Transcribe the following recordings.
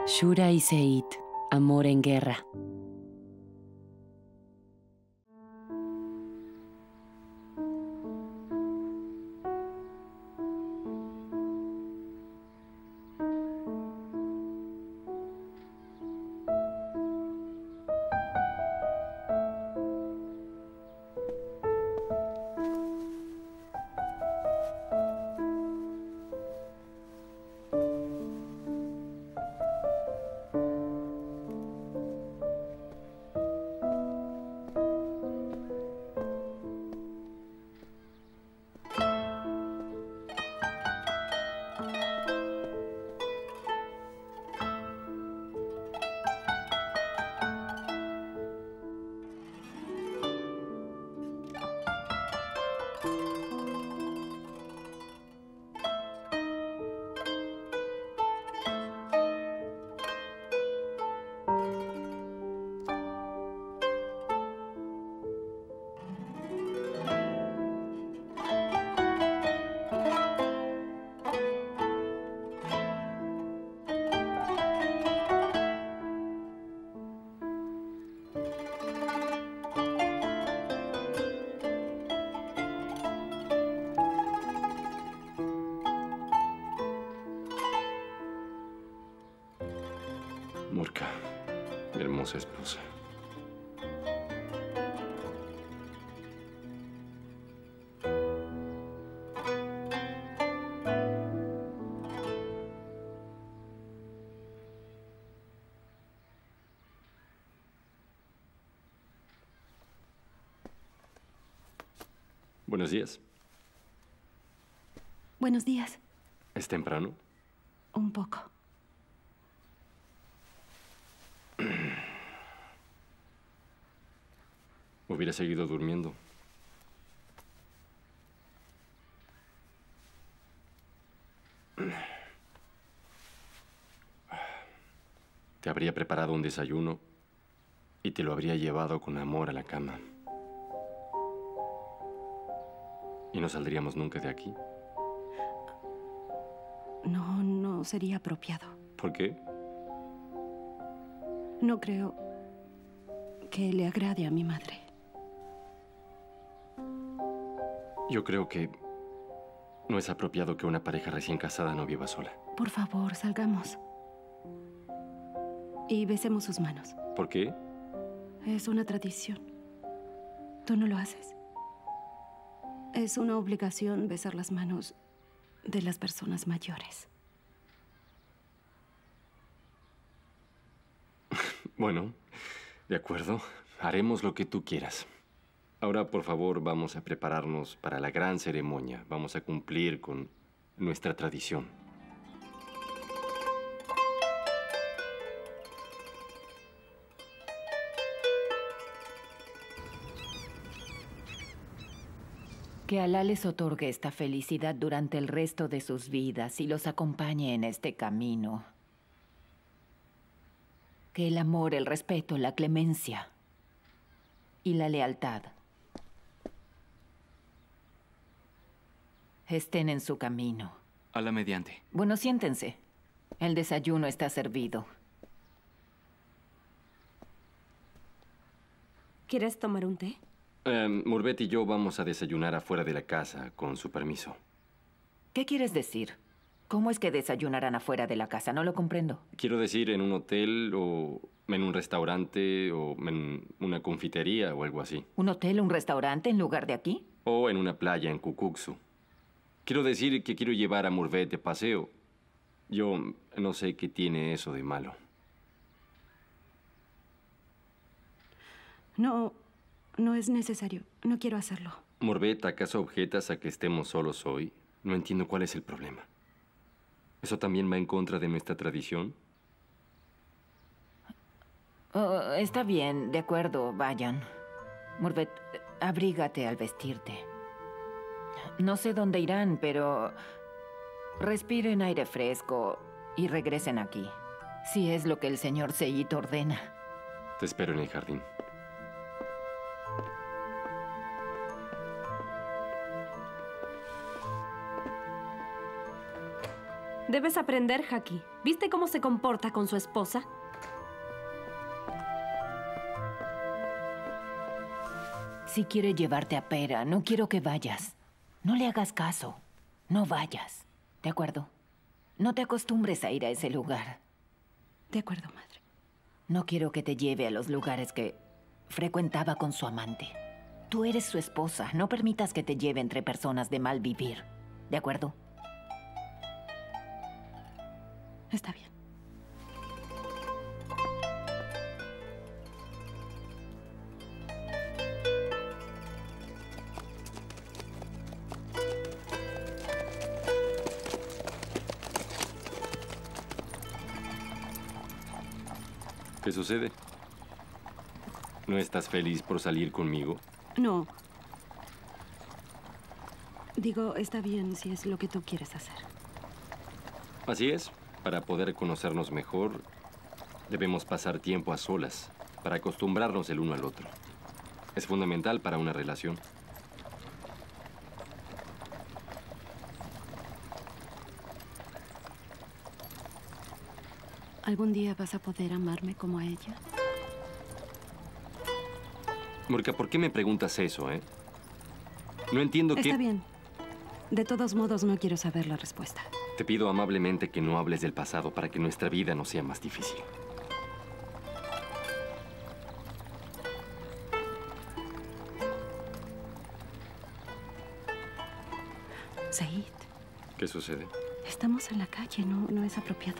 Shura y Seid, amor en guerra. Morka, mi hermosa esposa. Buenos días. Buenos días. ¿Es temprano? Un poco. Hubiera seguido durmiendo. Te habría preparado un desayuno y te lo habría llevado con amor a la cama. Y no saldríamos nunca de aquí. No sería apropiado. ¿Por qué? No creo que le agrade a mi madre. Yo creo que no es apropiado que una pareja recién casada no viva sola. Por favor, salgamos. Y besemos sus manos. ¿Por qué? Es una tradición. ¿Tú no lo haces? Es una obligación besar las manos de las personas mayores. Bueno, de acuerdo. Haremos lo que tú quieras. Ahora, por favor, vamos a prepararnos para la gran ceremonia. Vamos a cumplir con nuestra tradición. Que Alá les otorgue esta felicidad durante el resto de sus vidas y los acompañe en este camino. Que el amor, el respeto, la clemencia y la lealtad estén en su camino. Alá mediante. Bueno, siéntense. El desayuno está servido. ¿Quieres tomar un té? Murbet y yo vamos a desayunar afuera de la casa, con su permiso. ¿Qué quieres decir? ¿Cómo es que desayunarán afuera de la casa? No lo comprendo. Quiero decir, en un hotel o en un restaurante o en una confitería o algo así. ¿Un hotel, un restaurante en lugar de aquí? O en una playa en Cucuxu. Quiero decir que quiero llevar a Murbet de paseo. Yo no sé qué tiene eso de malo. No es necesario. No quiero hacerlo. Murbet, ¿acaso objetas a que estemos solos hoy? No entiendo cuál es el problema. ¿Eso también va en contra de nuestra tradición? Oh, está bien, de acuerdo, vayan. Murbet, abrígate al vestirte. No sé dónde irán, pero respiren aire fresco y regresen aquí. Si es lo que el señor Seid ordena. Te espero en el jardín. Debes aprender, Haki. ¿Viste cómo se comporta con su esposa? Si quiere llevarte a Pera, no quiero que vayas. No le hagas caso. No vayas. ¿De acuerdo? No te acostumbres a ir a ese lugar. De acuerdo, madre. No quiero que te lleve a los lugares que frecuentaba con su amante. Tú eres su esposa. No permitas que te lleve entre personas de mal vivir. ¿De acuerdo? Está bien. ¿Qué sucede? ¿No estás feliz por salir conmigo? No. Digo, está bien si es lo que tú quieres hacer. Así es. Para poder conocernos mejor, debemos pasar tiempo a solas, para acostumbrarnos el uno al otro. Es fundamental para una relación. ¿Algún día vas a poder amarme como a ella? Murka, ¿por qué me preguntas eso, eh? No entiendo qué... Está bien. De todos modos, no quiero saber la respuesta. Te pido amablemente que no hables del pasado para que nuestra vida no sea más difícil. Said, ¿Qué sucede? estamos en la calle, no es apropiado.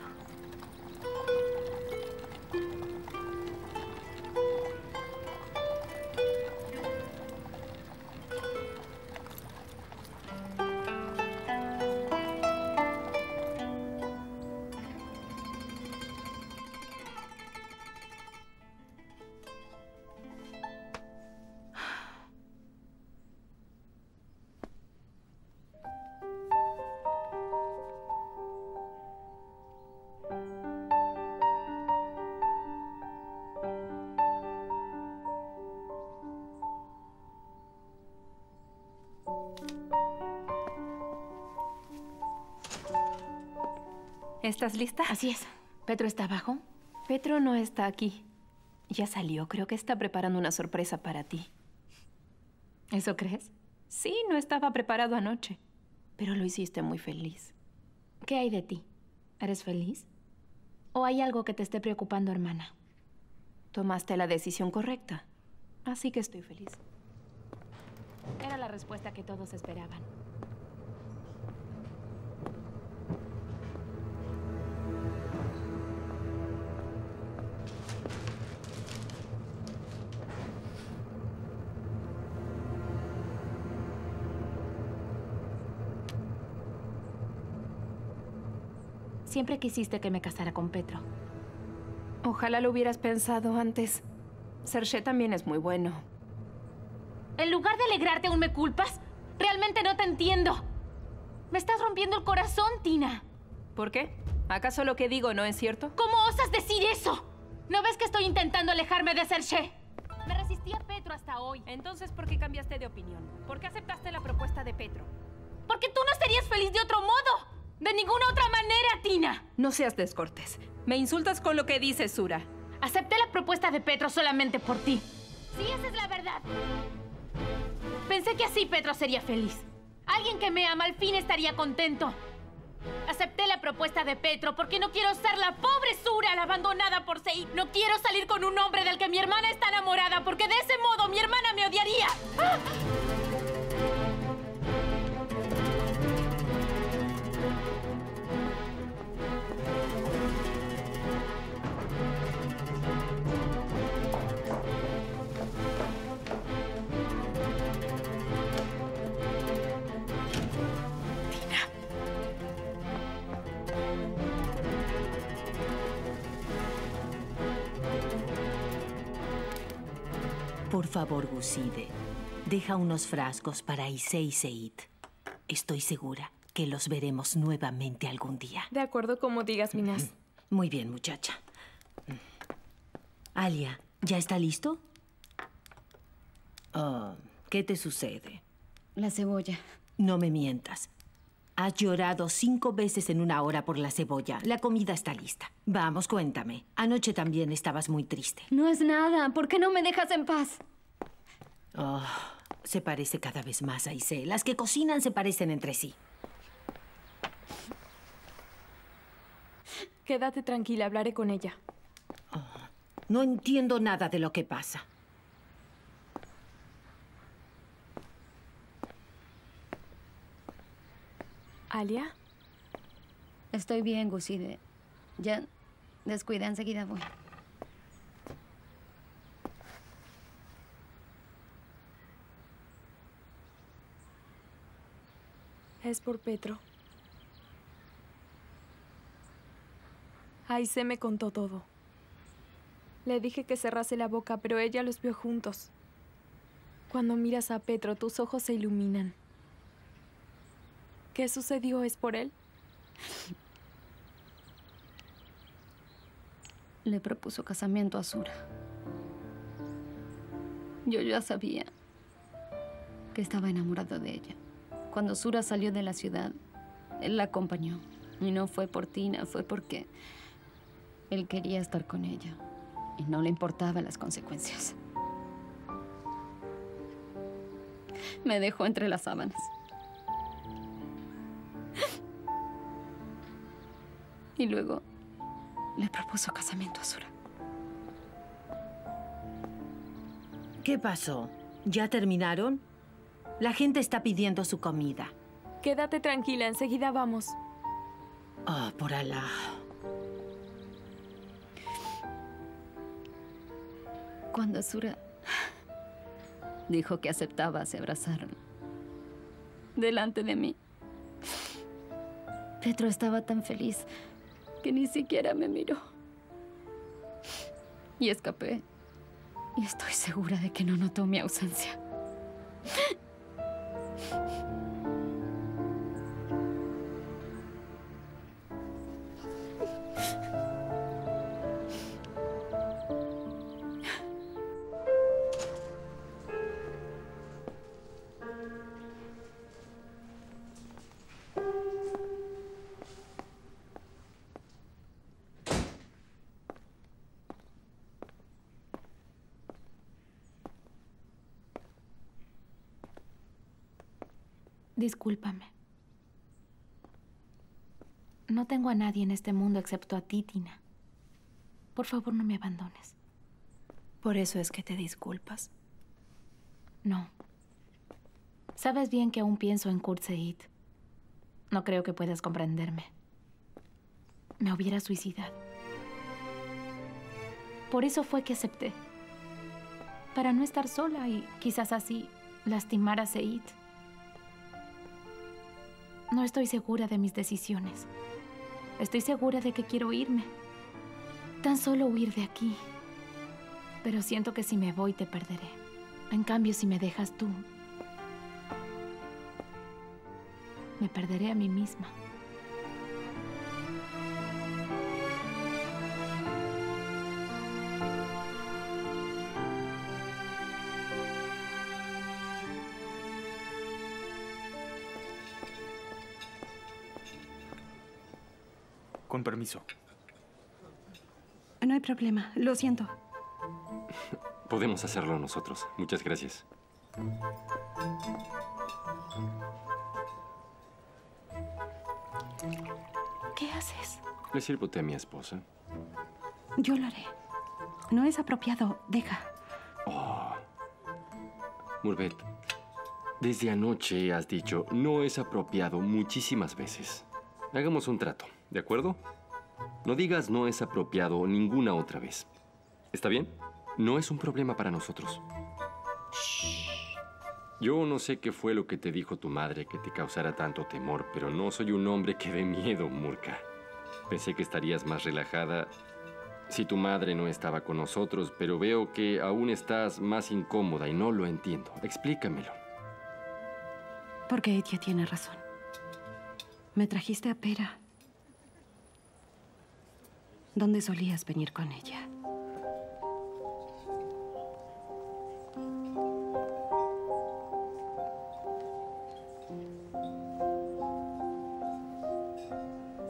¿Estás lista? Así es. ¿Petro está abajo? Petro no está aquí. Ya salió. Creo que está preparando una sorpresa para ti. ¿Eso crees? Sí, no estaba preparado anoche. Pero lo hiciste muy feliz. ¿Qué hay de ti? ¿Eres feliz? ¿O hay algo que te esté preocupando, hermana? Tomaste la decisión correcta. Así que estoy feliz. Era la respuesta que todos esperaban. Siempre quisiste que me casara con Petro. Ojalá lo hubieras pensado antes. Serge también es muy bueno. En lugar de alegrarte, ¿aún me culpas? Realmente no te entiendo. Me estás rompiendo el corazón, Tina. ¿Por qué? ¿Acaso lo que digo no es cierto? ¿Cómo osas decir eso? ¿No ves que estoy intentando alejarme de Serge? Me resistí a Petro hasta hoy. Entonces, ¿por qué cambiaste de opinión? ¿Por qué aceptaste la propuesta de Petro? Porque tú no serías feliz de otro modo. De ninguna otra manera, Tina. No seas descortés. Me insultas con lo que dices, Sura. Acepté la propuesta de Petro solamente por ti. Sí, esa es la verdad. Pensé que así Petro sería feliz. Alguien que me ama al fin estaría contento. Acepté la propuesta de Petro porque no quiero ser la pobre Sura, la abandonada por Said. No quiero salir con un hombre del que mi hermana está enamorada, porque de ese modo mi hermana me odiaría. ¡Ah! Por favor, Guside, deja unos frascos para Issei y Said. Estoy segura que los veremos nuevamente algún día. De acuerdo, como digas, Minas. Muy bien, muchacha. Alia, ¿ya está listo? Oh, ¿qué te sucede? La cebolla. No me mientas. Has llorado 5 veces en 1 hora por la cebolla. La comida está lista. Vamos, cuéntame. Anoche también estabas muy triste. No es nada. ¿Por qué no me dejas en paz? Oh, se parece cada vez más a Aisee. Las que cocinan se parecen entre sí. Quédate tranquila, hablaré con ella. No entiendo nada de lo que pasa. ¿Alia? Estoy bien, Guside. Ya, descuida, enseguida voy. Es por Petro. Aisee me contó todo. Le dije que cerrase la boca, pero ella los vio juntos. Cuando miras a Petro, tus ojos se iluminan. ¿Qué sucedió? ¿Es por él? Le propuso casamiento a Sura. Yo ya sabía que estaba enamorado de ella. Cuando Sura salió de la ciudad, él la acompañó. Y no fue por Tina, fue porque él quería estar con ella. Y no le importaban las consecuencias. Me dejó entre las sábanas. Y luego le propuso casamiento a Sura. ¿Qué pasó? ¿Ya terminaron? La gente está pidiendo su comida. Quédate tranquila, enseguida vamos. Oh, por Alá. Cuando Sura dijo que aceptaba, se abrazaron delante de mí. Petro estaba tan feliz que ni siquiera me miró. Y escapé. Y estoy segura de que no notó mi ausencia. Discúlpame. No tengo a nadie en este mundo excepto a ti, Tina. Por favor, no me abandones. ¿Por eso es que te disculpas? No. Sabes bien que aún pienso en Kurt Said. No creo que puedas comprenderme. Me hubiera suicidado. Por eso fue que acepté. Para no estar sola y quizás así lastimar a Said. No estoy segura de mis decisiones. Estoy segura de que quiero irme. Tan solo huir de aquí. Pero siento que si me voy te perderé. En cambio, si me dejas tú, me perderé a mí misma. Con permiso. No hay problema, lo siento. Podemos hacerlo nosotros. Muchas gracias. ¿Qué haces? Le sirvo té a mi esposa. Yo lo haré. No es apropiado, deja. Murvet, desde anoche has dicho no es apropiado muchísimas veces. Hagamos un trato, ¿de acuerdo? No digas no es apropiado ninguna otra vez. ¿Está bien? No es un problema para nosotros. Shh. Yo no sé qué fue lo que te dijo tu madre que te causara tanto temor, pero no soy un hombre que dé miedo, Murka. Pensé que estarías más relajada si tu madre no estaba con nosotros, pero veo que aún estás más incómoda y no lo entiendo. Explícamelo. Porque ella tiene razón. Me trajiste a Pera. ¿Dónde solías venir con ella?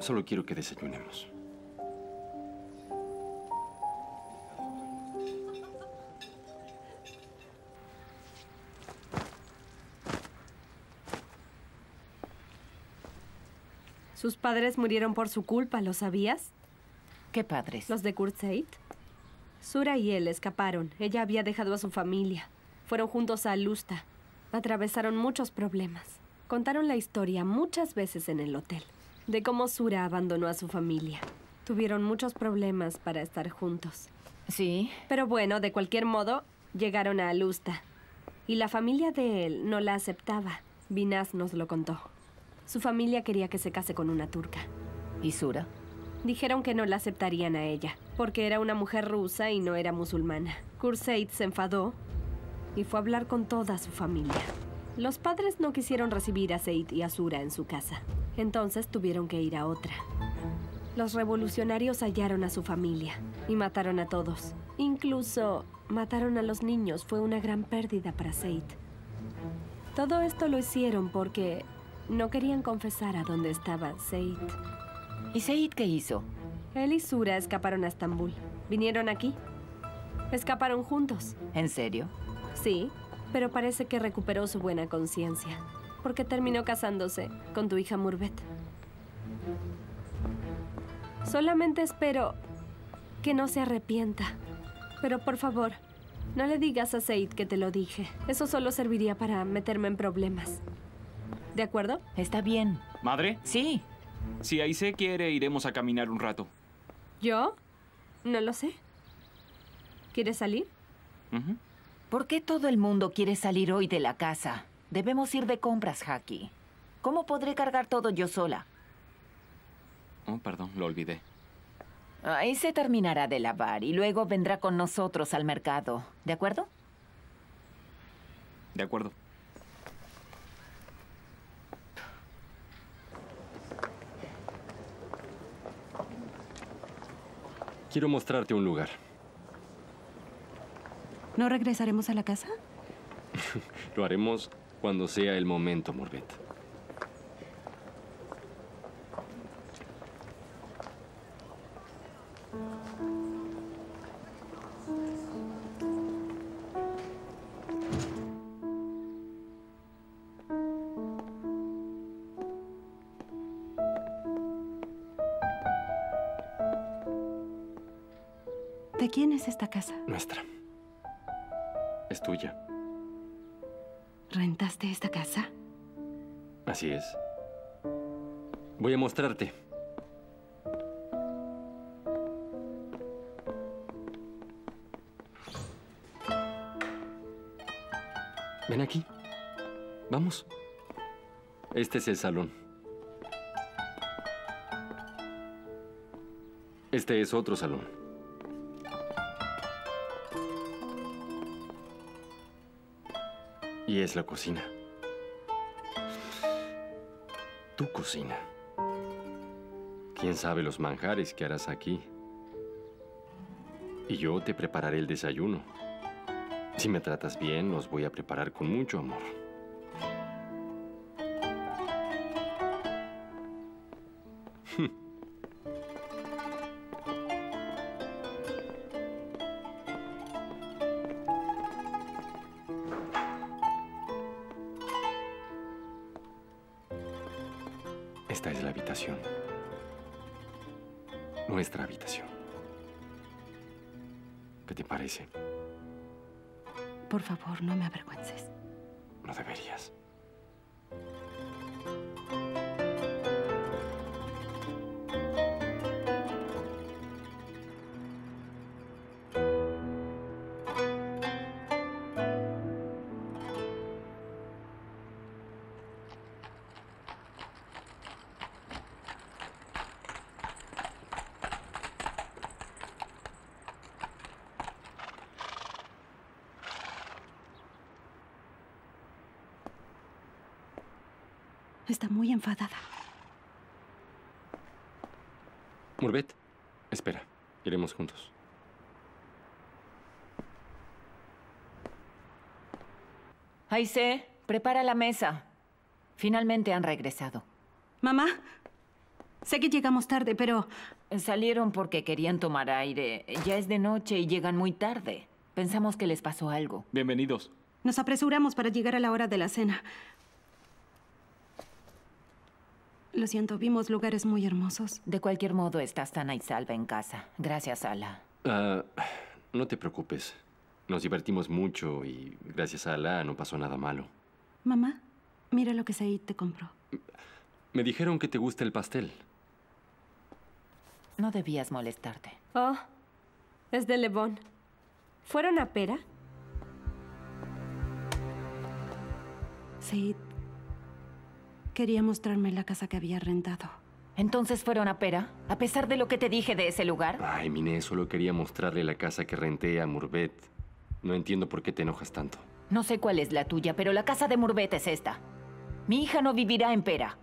Solo quiero que desayunemos. Sus padres murieron por su culpa, ¿lo sabías? ¿Qué padres? Los de Kurzeit. Sura y él escaparon. Ella había dejado a su familia. Fueron juntos a Alusta. Atravesaron muchos problemas. Contaron la historia muchas veces en el hotel. De cómo Sura abandonó a su familia. Tuvieron muchos problemas para estar juntos. Sí. Pero bueno, de cualquier modo, llegaron a Alusta. Y la familia de él no la aceptaba. Binaz nos lo contó. Su familia quería que se case con una turca. ¿Y Sura? Dijeron que no la aceptarían a ella, porque era una mujer rusa y no era musulmana. Kurzeit se enfadó y fue a hablar con toda su familia. Los padres no quisieron recibir a Seit y a Sura en su casa. Entonces tuvieron que ir a otra. Los revolucionarios hallaron a su familia y mataron a todos. Incluso mataron a los niños. Fue una gran pérdida para Seit. Todo esto lo hicieron porque no querían confesar a dónde estaba Seit. ¿Y Seit qué hizo? Él y Sura escaparon a Estambul. Vinieron aquí. Escaparon juntos. ¿En serio? Sí, pero parece que recuperó su buena conciencia. Porque terminó casándose con tu hija Murvet. Solamente espero que no se arrepienta. Pero por favor, no le digas a Seit que te lo dije. Eso solo serviría para meterme en problemas. ¿De acuerdo? Está bien. ¿Madre? Sí. Si Aisé quiere, iremos a caminar un rato. ¿Yo? No lo sé. ¿Quieres salir? Ujú. ¿Por qué todo el mundo quiere salir hoy de la casa? Debemos ir de compras, Haki. ¿Cómo podré cargar todo yo sola? Oh, perdón, lo olvidé. Ahí se terminará de lavar y luego vendrá con nosotros al mercado. ¿De acuerdo? De acuerdo. Quiero mostrarte un lugar. ¿No regresaremos a la casa? Lo haremos cuando sea el momento, Murvet. ¿De quién es esta casa? Nuestra. Es tuya. ¿Rentaste esta casa? Así es. Voy a mostrarte. Ven aquí. Vamos. Este es el salón. Este es otro salón. Y es la cocina. Tu cocina. ¿Quién sabe los manjares que harás aquí? Y yo te prepararé el desayuno. Si me tratas bien, los voy a preparar con mucho amor. Esta es la habitación. Nuestra habitación. ¿Qué te parece? Por favor, no me avergüences. No deberías. Está muy enfadada. Murvet, espera. Iremos juntos. Aisé, prepara la mesa. Finalmente han regresado. Mamá, Sé que llegamos tarde, pero... Salieron porque querían tomar aire. Ya es de noche y llegan muy tarde. Pensamos que les pasó algo. Bienvenidos. Nos apresuramos para llegar a la hora de la cena. Lo siento, vimos lugares muy hermosos. De cualquier modo, estás sana y salva en casa. Gracias, Ala. No te preocupes. Nos divertimos mucho y gracias a Alá no pasó nada malo. Mamá, mira lo que Said te compró. Me dijeron que te gusta el pastel. No debías molestarte. Oh, es de Levon. ¿Fueron a Pera? Said quería mostrarme la casa que había rentado. ¿Entonces fueron a Pera? ¿A pesar de lo que te dije de ese lugar? Ay, Miné, solo quería mostrarle la casa que renté a Murbet. No entiendo por qué te enojas tanto. No sé cuál es la tuya, pero la casa de Murbet es esta. Mi hija no vivirá en Pera.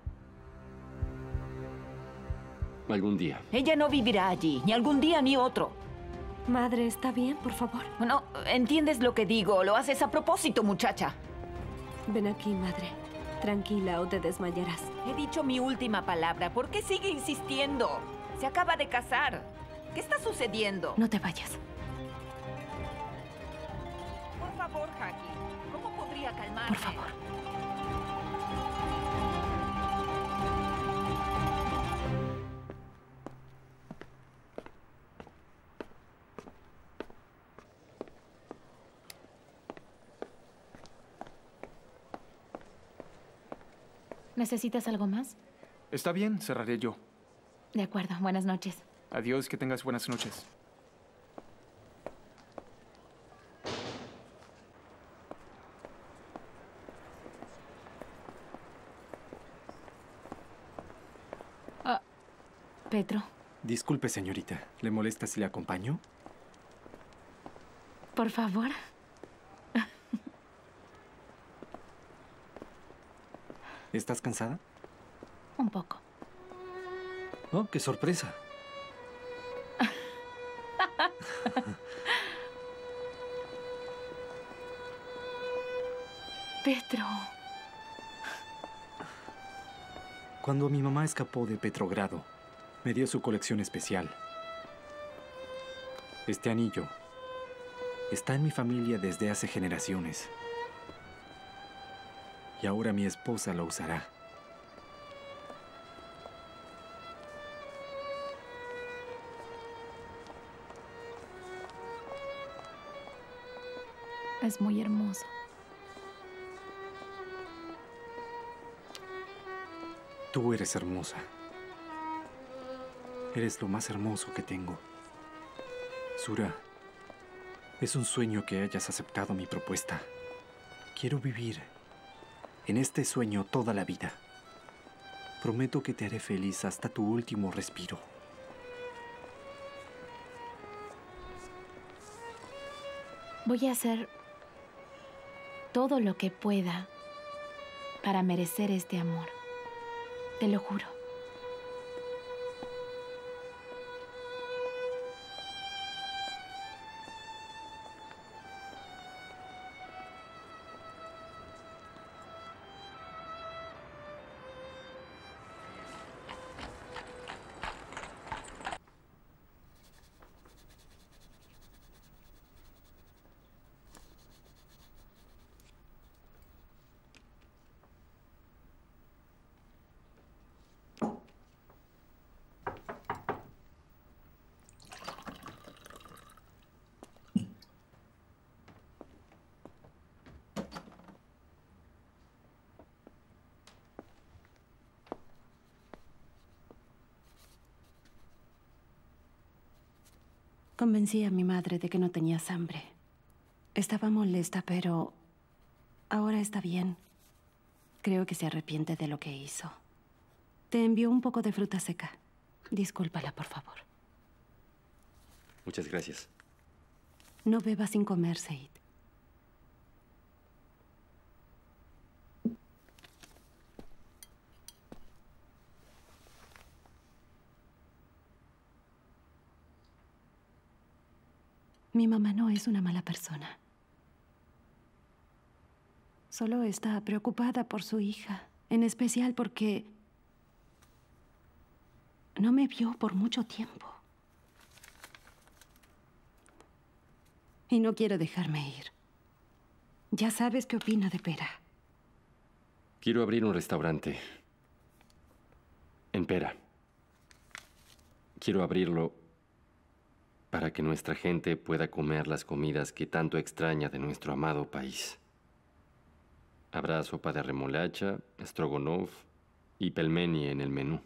Algún día. Ella no vivirá allí, ni algún día ni otro. Madre, ¿está bien, por favor? No, ¿entiendes lo que digo? Lo haces a propósito, muchacha. Ven aquí, madre. Tranquila o te desmayarás. He dicho mi última palabra. ¿Por qué sigue insistiendo? Se acaba de casar. ¿Qué está sucediendo? No te vayas. Por favor, Haki. ¿Cómo podría calmarme? Por favor. ¿Necesitas algo más? Está bien, cerraré yo. De acuerdo, buenas noches. Adiós, que tengas buenas noches. Petro, Disculpe, señorita. ¿Le molesta si le acompaño? por favor. ¿Estás cansada? Un poco. Oh, qué sorpresa. Petro. Cuando mi mamá escapó de Petrogrado, me dio su colección especial. Este anillo está en mi familia desde hace generaciones. Y ahora mi esposa lo usará. Es muy hermoso. Tú eres hermosa. Eres lo más hermoso que tengo. Sura, es un sueño que hayas aceptado mi propuesta. Quiero vivir en este sueño toda la vida. Prometo que te haré feliz hasta tu último respiro. Voy a hacer todo lo que pueda para merecer este amor. Te lo juro. Convencí a mi madre de que no tenías hambre. Estaba molesta, pero ahora está bien. Creo que se arrepiente de lo que hizo. Te envió un poco de fruta seca. Discúlpala, por favor. Muchas gracias. No bebas sin comer, Said. Mi mamá no es una mala persona. Solo está preocupada por su hija, en especial porque No me vio por mucho tiempo. Y no quiero dejarme ir. Ya sabes qué opina de Pera. Quiero abrir un restaurante en Pera. Quiero abrirlo para que nuestra gente pueda comer las comidas que tanto extraña de nuestro amado país. Habrá sopa de remolacha, strogonoff y pelmeni en el menú.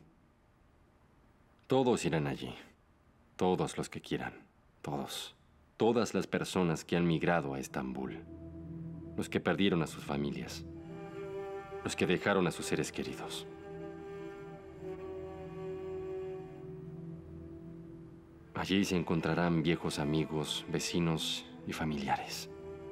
Todos irán allí. Todos los que quieran. Todos. Todas las personas que han migrado a Estambul. Los que perdieron a sus familias. Los que dejaron a sus seres queridos. Allí se encontrarán viejos amigos, vecinos y familiares.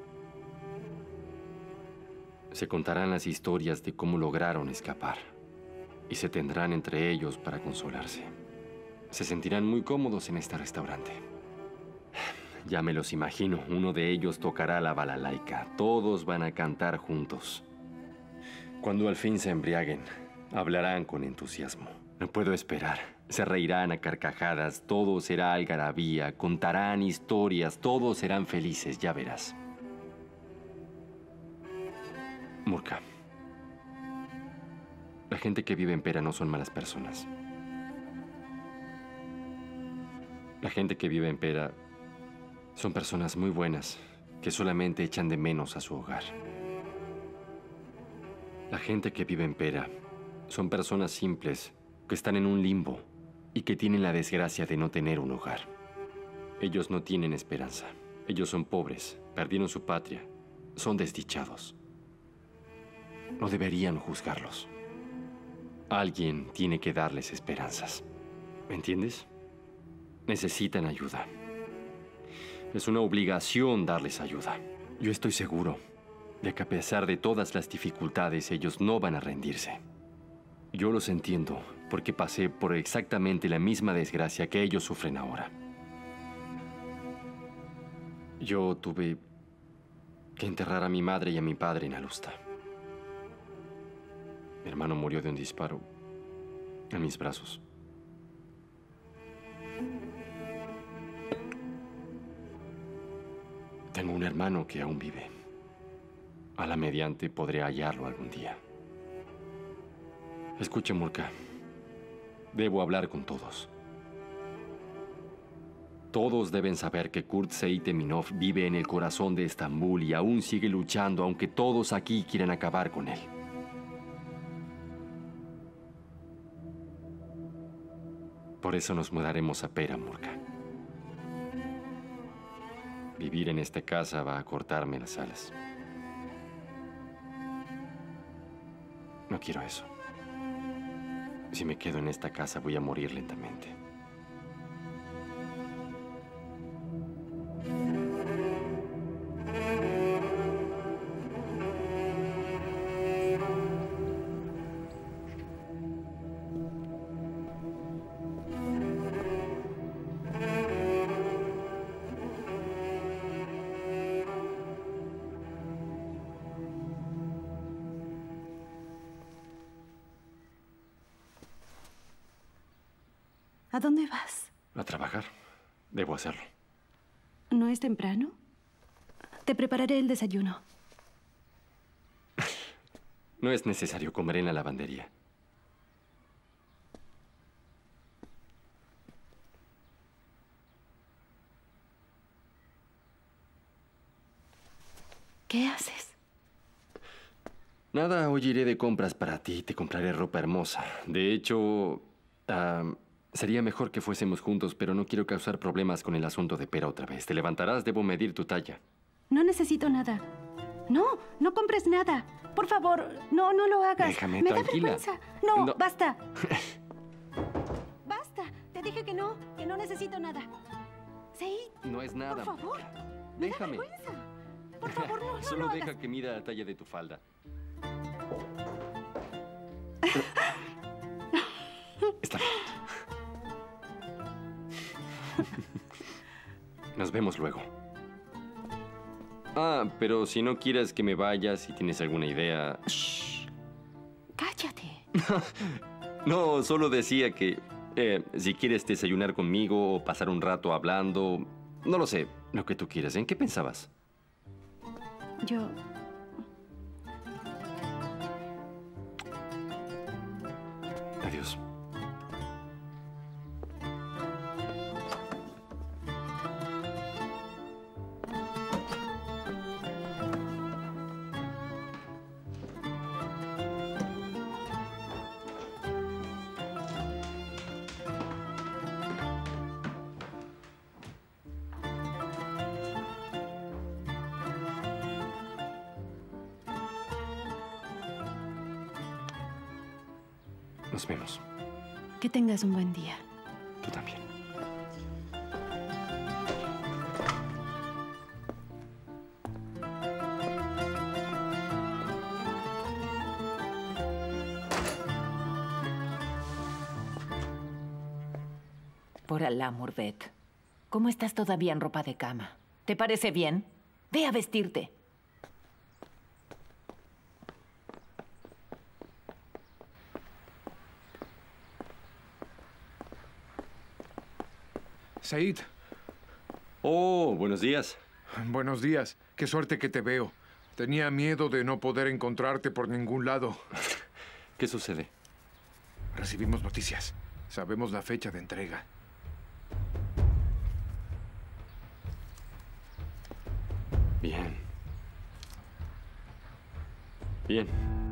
Se contarán las historias de cómo lograron escapar y se tendrán entre ellos para consolarse. Se sentirán muy cómodos en este restaurante. Ya me los imagino. Uno de ellos tocará la balalaika. Todos van a cantar juntos. Cuando al fin se embriaguen, hablarán con entusiasmo. No puedo esperar. Se reirán a carcajadas. Todo será algarabía. Contarán historias. Todos serán felices. Ya verás. Murka. La gente que vive en Pera no son malas personas. La gente que vive en Pera son personas muy buenas que solamente echan de menos a su hogar. La gente que vive en Pera son personas simples que están en un limbo y que tienen la desgracia de no tener un hogar. Ellos no tienen esperanza. Ellos son pobres, perdieron su patria, son desdichados. No deberían juzgarlos. Alguien tiene que darles esperanzas. ¿Me entiendes? Necesitan ayuda. Es una obligación darles ayuda. Yo estoy seguro de que a pesar de todas las dificultades, ellos no van a rendirse. Yo los entiendo porque pasé por exactamente la misma desgracia que ellos sufren ahora. Yo tuve que enterrar a mi madre y a mi padre en Alusta. Mi hermano murió de un disparo en mis brazos. Tengo un hermano que aún vive. A la mediante podré hallarlo algún día. Escuche, Murka. Debo hablar con todos. Todos deben saber que Kurt Seyteminov vive en el corazón de Estambul y aún sigue luchando, aunque todos aquí quieran acabar con él. Por eso nos mudaremos a Pera, Murka. Vivir en esta casa va a cortarme las alas. No quiero eso. Si me quedo en esta casa, voy a morir lentamente. ¿A dónde vas? A trabajar. Debo hacerlo. ¿No es temprano? Te prepararé el desayuno. No es necesario comer en la lavandería. ¿Qué haces? Nada, hoy iré de compras para ti. Te compraré ropa hermosa. De hecho, sería mejor que fuésemos juntos, pero no quiero causar problemas con el asunto de Pera otra vez. Te levantarás, debo medir tu talla. No necesito nada. No, no compres nada. Por favor, no lo hagas. Déjame, Me tranquila. da vergüenza. No, No. basta. Basta. Te dije que no necesito nada. Sí. No es nada. Por favor. Déjame. Me da vergüenza. Por favor, no Solo lo deja hagas. que mida la talla de tu falda. Está bien. Nos vemos luego. Pero si no quieres que me vaya, si tienes alguna idea... Shh. Cállate. No, solo decía que Si quieres desayunar conmigo o pasar un rato hablando, no lo sé, lo que tú quieras. ¿En qué pensabas? Yo... Adiós. Nos vemos. Que tengas un buen día. Tú también. Por Alá, Murvet. ¿Cómo estás todavía en ropa de cama? ¿Te parece bien? Ve a vestirte. Said. Oh, buenos días. Buenos días. Qué suerte que te veo. Tenía miedo de no poder encontrarte por ningún lado. ¿Qué sucede? Recibimos noticias. Sabemos la fecha de entrega. Bien. Bien.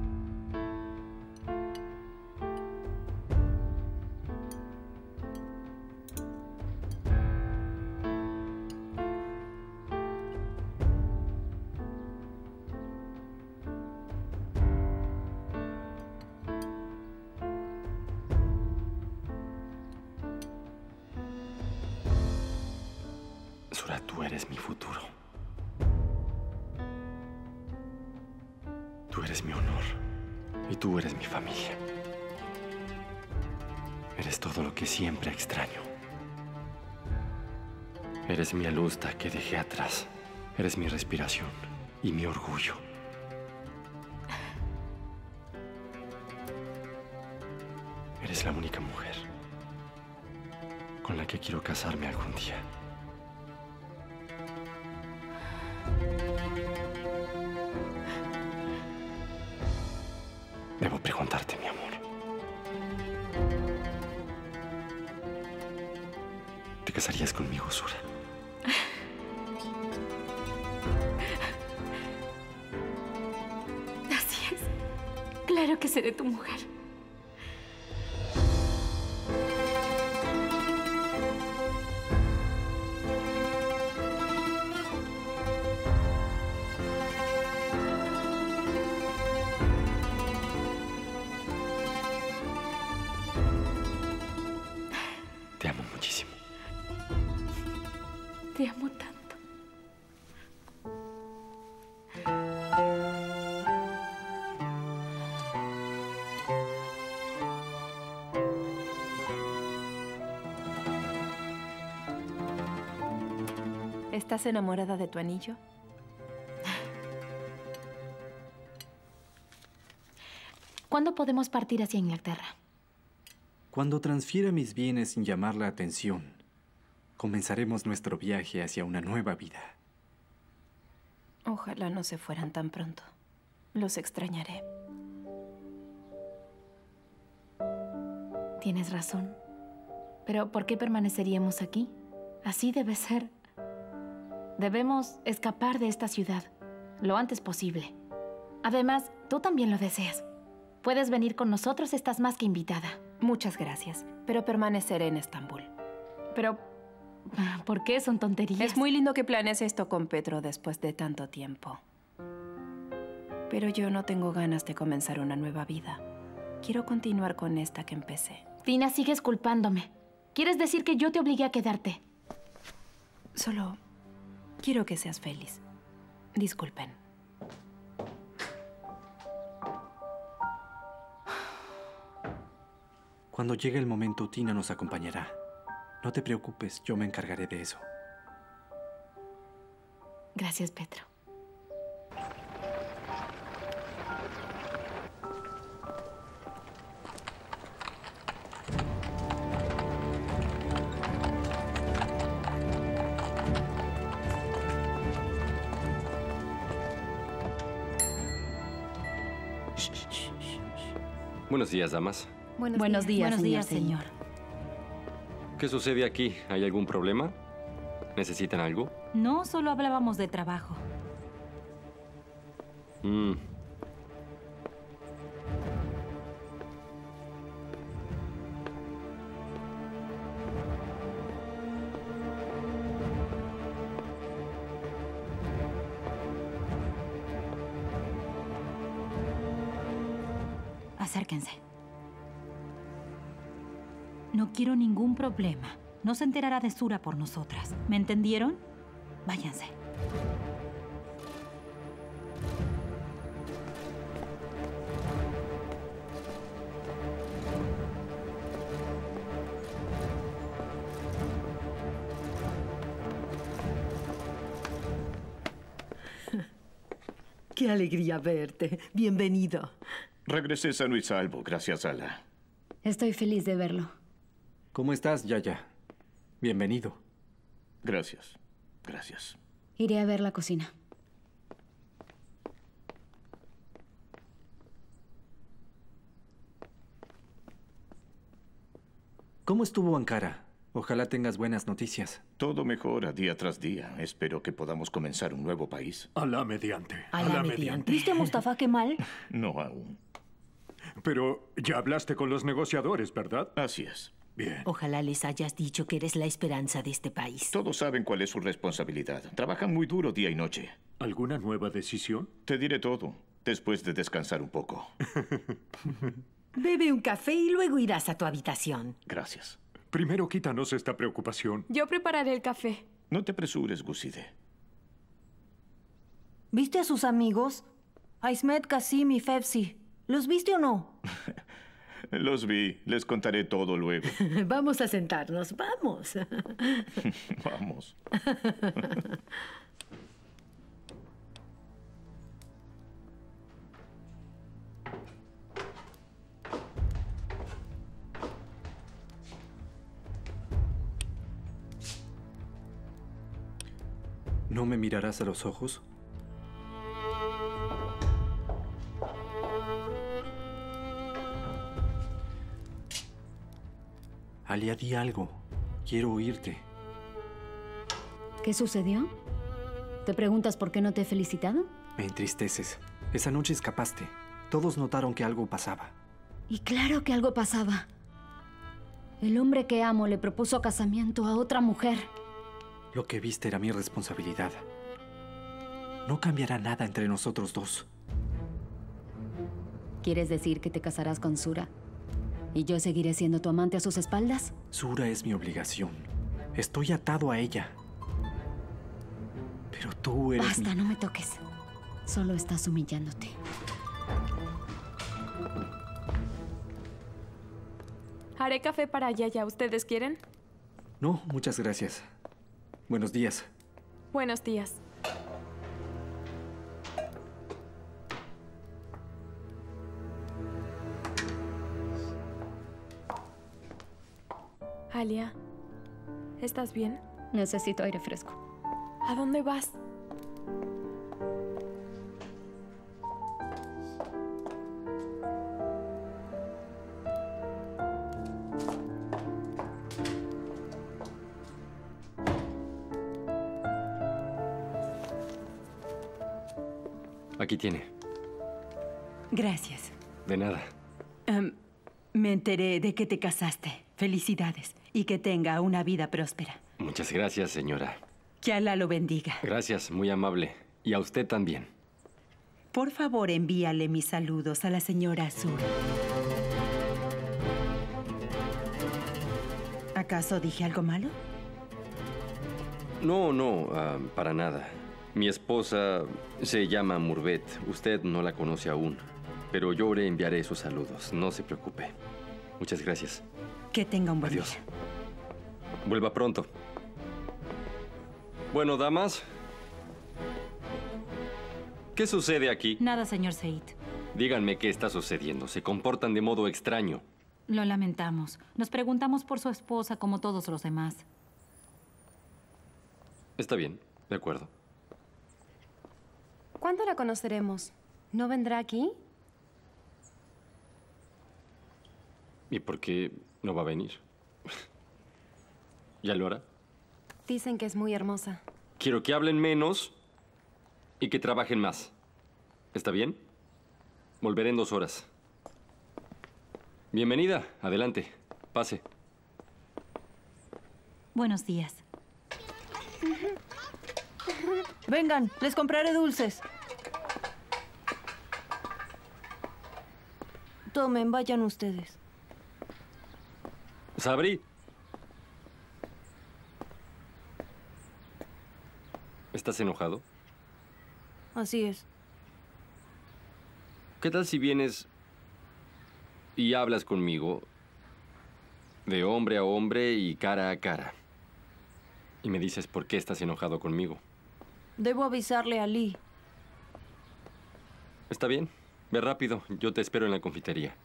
Sura, tú eres mi futuro. Tú eres mi honor. Y tú eres mi familia. Eres todo lo que siempre extraño. Eres mi alusta que dejé atrás. Eres mi respiración y mi orgullo. Eres la única mujer con la que quiero casarme algún día. Debo preguntarte, mi amor. ¿Te casarías conmigo, Sura? Así es. Claro que seré tu mujer. Te amo muchísimo. Te amo tanto. ¿Estás enamorada de tu anillo? ¿Cuándo podemos partir hacia Inglaterra? Cuando transfiera mis bienes sin llamar la atención, comenzaremos nuestro viaje hacia una nueva vida. Ojalá no se fueran tan pronto. Los extrañaré. Tienes razón. Pero ¿por qué permaneceríamos aquí? Así debe ser. Debemos escapar de esta ciudad lo antes posible. Además, tú también lo deseas. Puedes venir con nosotros, estás más que invitada. Muchas gracias, pero permaneceré en Estambul. Pero, ¿por qué son tonterías? Es muy lindo que planees esto con Petro después de tanto tiempo. Pero yo no tengo ganas de comenzar una nueva vida. Quiero continuar con esta que empecé. Tina, sigues culpándome. ¿Quieres decir que yo te obligué a quedarte? Solo quiero que seas feliz. Disculpen. Cuando llegue el momento, Tina nos acompañará. No te preocupes, yo me encargaré de eso. Gracias, Petro. Buenos días, damas. Buenos días, señor. ¿Qué sucede aquí? ¿Hay algún problema? ¿Necesitan algo? No, solo hablábamos de trabajo. Acérquense. No quiero ningún problema. No se enterará de Sura por nosotras. ¿Me entendieron? Váyanse. Qué alegría verte. Bienvenido. Regresé sano y salvo, gracias a Allah. Estoy feliz de verlo. ¿Cómo estás, Yaya? Bienvenido. Gracias. Gracias. Iré a ver la cocina. ¿Cómo estuvo Ankara? Ojalá tengas buenas noticias. Todo mejora día tras día. Espero que podamos comenzar un nuevo país. Alá mediante. Alá mediante. ¿Viste a Mustafa Kemal? No aún. Pero ya hablaste con los negociadores, ¿verdad? Así es. Bien. Ojalá les hayas dicho que eres la esperanza de este país. Todos saben cuál es su responsabilidad. Trabajan muy duro día y noche. ¿Alguna nueva decisión? Te diré todo, después de descansar un poco. Bebe un café y luego irás a tu habitación. Gracias. Primero quítanos esta preocupación. Yo prepararé el café. No te apresures, Guside. ¿Viste a sus amigos? A Ismet, Kasim y Fevzi. ¿Los viste o no? Los vi. Les contaré todo luego. Vamos a sentarnos. Vamos. Vamos. ¿No me mirarás a los ojos? Alia, di algo. Quiero oírte. ¿Qué sucedió? ¿Te preguntas por qué no te he felicitado? Me entristeces. Esa noche escapaste. Todos notaron que algo pasaba. Y claro que algo pasaba. El hombre que amo le propuso casamiento a otra mujer. Lo que viste era mi responsabilidad. No cambiará nada entre nosotros dos. ¿Quieres decir que te casarás con Sura? ¿Y yo seguiré siendo tu amante a sus espaldas? Sura es mi obligación. Estoy atado a ella. Pero tú eres... Basta, no me toques. Solo estás humillándote. Haré café para Yaya. ¿Ustedes quieren? No, muchas gracias. Buenos días. Buenos días. Alia, ¿estás bien? Necesito aire fresco. ¿A dónde vas? Aquí tiene. Gracias. De nada. Me enteré de que te casaste. Felicidades. Y que tenga una vida próspera. Muchas gracias, señora. Que Alá lo bendiga. Gracias, muy amable. Y a usted también. Por favor, envíale mis saludos a la señora Azul. ¿Acaso dije algo malo? No, para nada. Mi esposa se llama Murvet. Usted no la conoce aún. Pero yo le enviaré sus saludos. No se preocupe. Muchas gracias. Que tenga un buen Adiós. día. Vuelva pronto. Bueno, damas. ¿Qué sucede aquí? Nada, señor Said. Díganme qué está sucediendo. Se comportan de modo extraño. Lo lamentamos. Nos preguntamos por su esposa como todos los demás. Está bien, de acuerdo. ¿Cuándo la conoceremos? ¿No vendrá aquí? ¿Y por qué no va a venir? ¿Ya lo hará? Dicen que es muy hermosa. Quiero que hablen menos y que trabajen más. ¿Está bien? Volveré en 2 horas. Bienvenida. Adelante. Pase. Buenos días. Vengan, les compraré dulces. Tomen, vayan ustedes. Sabri. ¿Estás enojado? Así es. ¿Qué tal si vienes y hablas conmigo de hombre a hombre y cara a cara? Y me dices por qué estás enojado conmigo. Debo avisarle a Lee. Está bien. Ve rápido. Yo te espero en la confitería.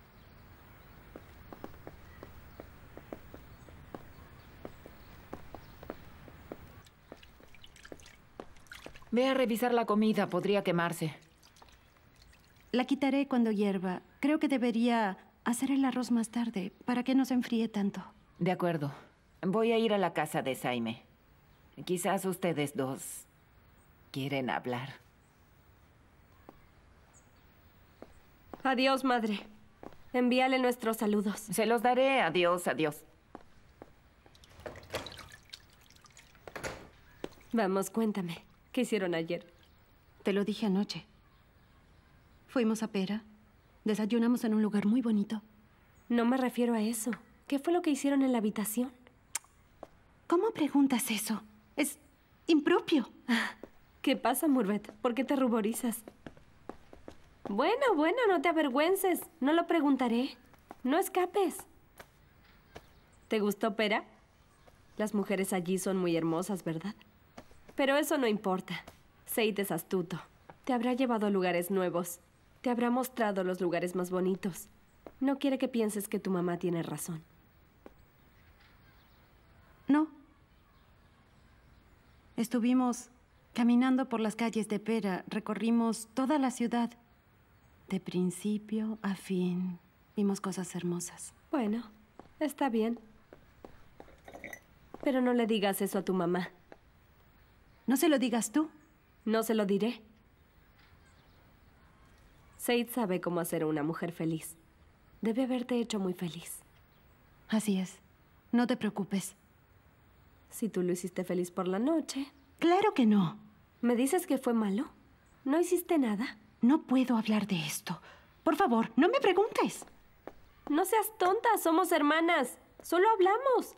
Ve a revisar la comida. Podría quemarse. La quitaré cuando hierva. Creo que debería hacer el arroz más tarde, para que no se enfríe tanto. De acuerdo. Voy a ir a la casa de Saime. Quizás ustedes dos quieren hablar. Adiós, madre. Envíale nuestros saludos. Se los daré. Adiós, adiós. Vamos, cuéntame. ¿Qué hicieron ayer? Te lo dije anoche. Fuimos a Pera. Desayunamos en un lugar muy bonito. No me refiero a eso. ¿Qué fue lo que hicieron en la habitación? ¿Cómo preguntas eso? Es impropio. ¿Qué pasa, Murvet? ¿Por qué te ruborizas? Bueno, no te avergüences. No lo preguntaré. No escapes. ¿Te gustó Pera? Las mujeres allí son muy hermosas, ¿verdad? Pero eso no importa. Seid es astuto. Te habrá llevado a lugares nuevos. Te habrá mostrado los lugares más bonitos. No quiere que pienses que tu mamá tiene razón. No. Estuvimos caminando por las calles de Pera. Recorrimos toda la ciudad. De principio a fin. Vimos cosas hermosas. Bueno, está bien. Pero no le digas eso a tu mamá. No se lo digas tú. No se lo diré. Seid sabe cómo hacer a una mujer feliz. Debe haberte hecho muy feliz. Así es. No te preocupes. Si tú lo hiciste feliz por la noche. ¡Claro que no! ¿Me dices que fue malo? ¿No hiciste nada? No puedo hablar de esto. Por favor, no me preguntes. No seas tonta, somos hermanas. Solo hablamos.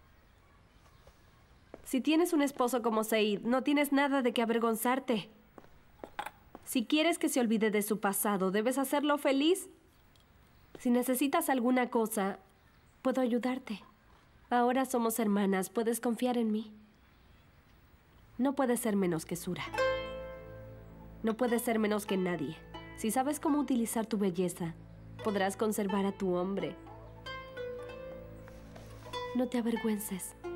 Si tienes un esposo como Seid, no tienes nada de qué avergonzarte. Si quieres que se olvide de su pasado, debes hacerlo feliz. Si necesitas alguna cosa, puedo ayudarte. Ahora somos hermanas, puedes confiar en mí. No puedes ser menos que Sura. No puedes ser menos que nadie. Si sabes cómo utilizar tu belleza, podrás conservar a tu hombre. No te avergüences.